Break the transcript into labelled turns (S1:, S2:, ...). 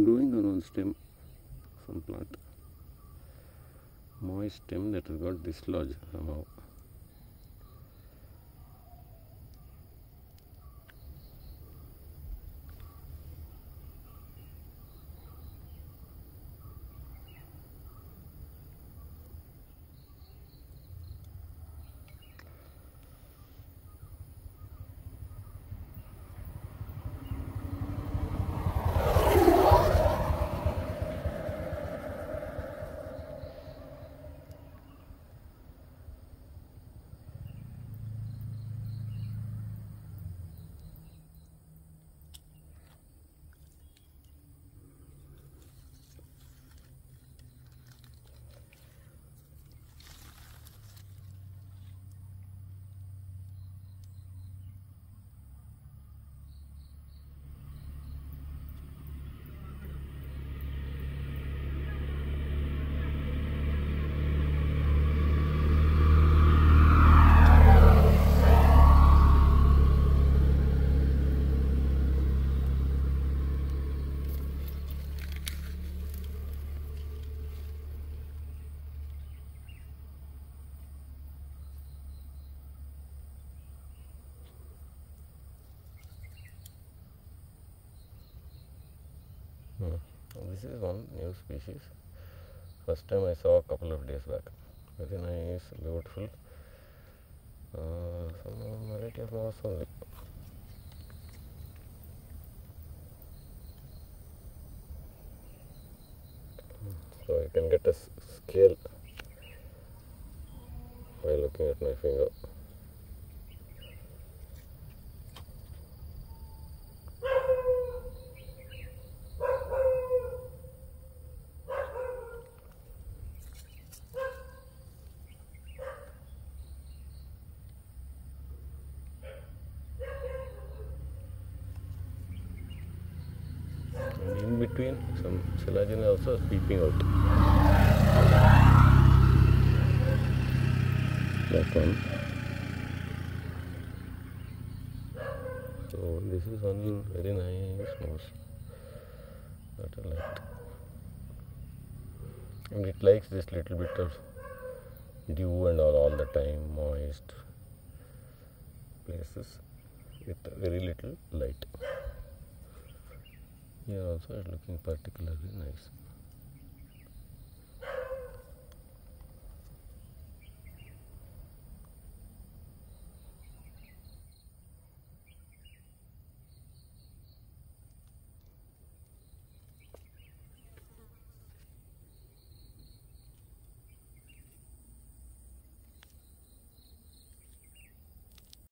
S1: growing on one stem, some plant, moist stem that has got dislodged somehow. This is one new species. First time I saw a couple of days back. Very nice, beautiful. Some variety of moss only. So I can get a scale by looking at my finger. And in between, some collagen also is peeping out. That one. So this is one very nice moss that I like, and it likes this little bit of dew and all the time, moist places with very little light. Here also it's looking particularly nice.